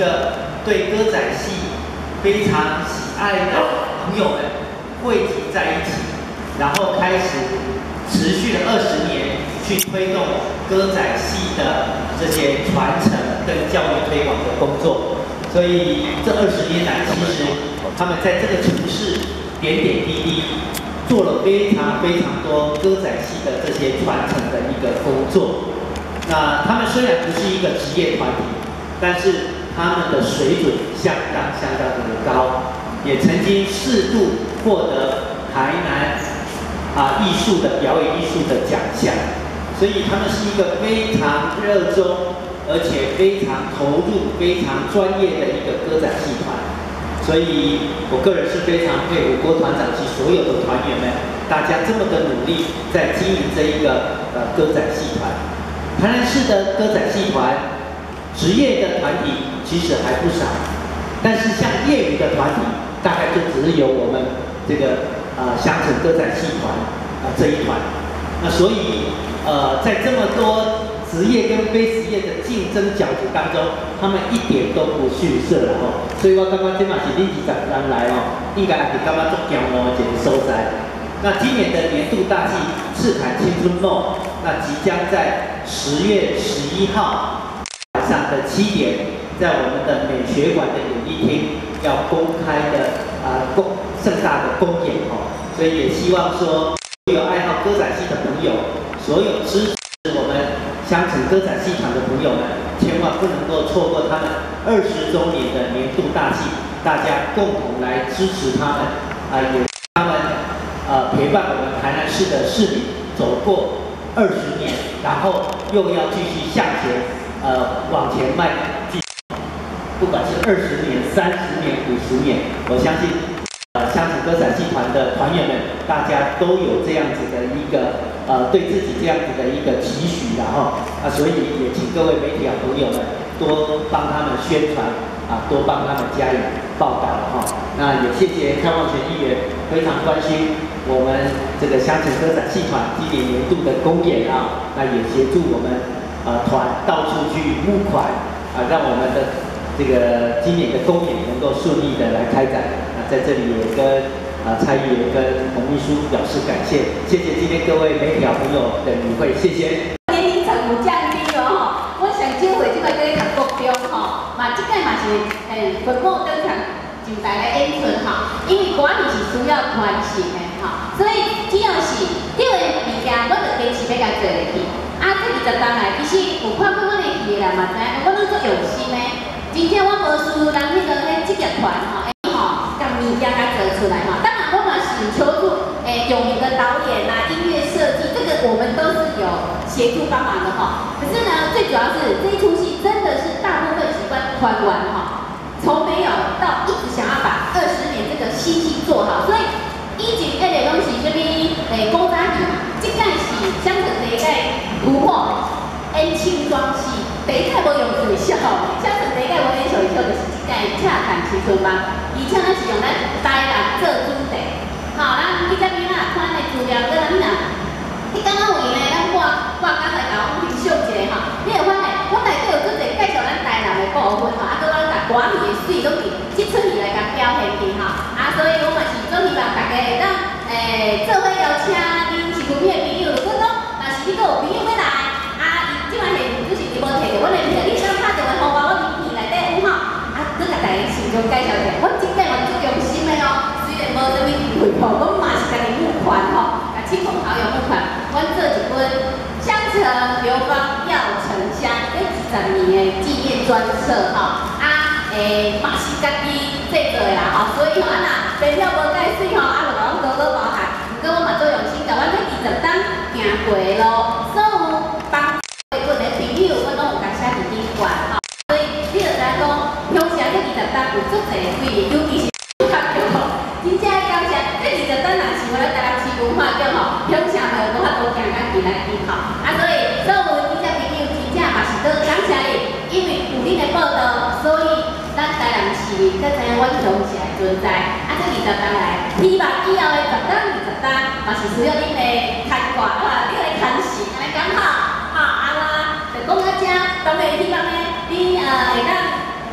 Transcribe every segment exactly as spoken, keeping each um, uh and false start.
个对歌仔戏非常喜爱的朋友们汇集在一起，然后开始持续了二十年去推动歌仔戏的这些传承跟教育推广的工作。所以这二十年来，其实他们在这个城市点点滴滴做了非常非常多歌仔戏的这些传承的一个工作。那他们虽然不是一个职业团体，但是他们的水准相当相当的高，也曾经四度获得台南啊艺术的表演艺术的奖项，所以他们是一个非常热衷，而且非常投入、非常专业的一个歌仔戏团。所以我个人是非常佩服郭团长及所有的团员们，大家这么的努力在经营这一个呃歌仔戏团。台南市的歌仔戏团，职业的团体其实还不少，但是像业余的团体，大概就只有我们这个呃乡城歌仔戏团啊、呃、这一团。那所以呃在这么多职业跟非职业的竞争角逐当中，他们一点都不逊色了哦。所以我刚刚这嘛是恁二十人来哦，应该也是感觉足骄傲的一个所在。那今年的年度大戏《赤坎青春梦》，那即将在十月十一号晚上的七点，在我们的美学馆的演艺厅要公开的啊公盛大的公演哦。所以也希望说，所有爱好歌仔戏的朋友，所有支持我们乡城歌仔戏团的朋友们，千万不能够错过他们二十周年的年度大戏，大家共同来支持他们啊、呃，也他们呃陪伴我们台南市的市民走过二十年，然后又要继续向前呃往前迈进，不管是二十年、三十年、五十年，我相信呃乡城歌仔戏团的团员们，大家都有这样子的一个。呃，对自己这样子的一个期许，然后啊，所以也请各位媒体啊朋友们多帮他们宣传啊，多帮他们加以报道哈。那也谢谢蔡旺全议员非常关心我们这个乡城歌仔戏团今年年度的公演啊，那也协助我们呃团到处去募款啊，让我们的这个今年的公演能够顺利的来开展。那在这里也跟。啊，蔡议员跟洪秘书表示感谢，谢谢今天各位媒体好朋友的与会，谢谢。 年龄层有降低哦吼，我上少岁即摆在读国中吼，嘛即届嘛是诶父母登场上台来演出吼，因为歌艺是需要传承的吼，所以只要是对的物件，我就坚持要甲做落去。啊，这二十当来，其实有看过我的戏的人嘛知影，我拢足用心的，真正我无输人迄个迄职业团吼。物件甲做出来嘛，当然我们是求助诶有名的导演啊、音乐设计，这个我们都是有协助帮忙的哈。可是呢，最主要是这一出戏真的是大部分喜欢团玩哈，从没有到一直想要把二十年这个戏戏做好，所以以前迄个拢是啥物诶古早戏嘛，即届是乡城第一届突破演轻装戏，第一届无用最少，乡城第一届无演小一跳就是即届恰谈青春帮。而且咱是用咱台南做主题，吼，咱去这边啊，看咱的资料，跟咱呐，你刚刚有呢，咱挂挂刚来甲我分享一下吼，你会发现，我内底有做者介绍咱台南的部分吼，啊，搁我甲歌戏的水拢伫即出戏来甲表现去吼，啊，所以我嘛是做希望大家会当诶做伙邀请恁市区的朋友，如果讲若是你搁有朋友要来，啊，伊即摆现就是伊无摕着阮的票，你想拍电话互我，我明天内底有吼，啊，搁甲大家先中介绍一下，我。用心的哦，虽然无啥物机会吼，我嘛是家己募款吼，啊，亲朋好友募款，阮做一本乡城流芳耀城乡这二十年的纪念专册吼，啊，诶，嘛是家己制作的啦吼，所以吼，啊若编票无介水吼，啊，就甲阮多多包涵。不过我嘛做用心，甲阮这二十档行过的路，所有帮阮的朋友，我拢有甲写伫顶管吼，所以你就知讲，乡城这二十档有足侪贵的，尤其是。真正感谢，这二十档人是为了台南市文化局吼，乡城的无法度行咱行来去吼，啊，所以所有这些朋友真正嘛是多感谢你，因为有恁的报道，所以咱台南市民才知影阮乡城的存在。啊，这二十档来，希望以后的十档、二十档嘛是需要恁的牵挂，啊，恁的牵线，安尼讲好，吼，啊我就讲到这，当然希望呢，恁呃会当十月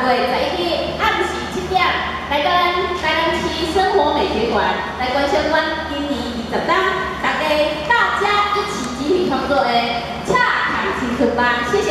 月十一日暗时七点，来到咱台南市生活美学馆来观赏阮今年二十档大家大家一起集体创作的恰糖青春班，谢谢。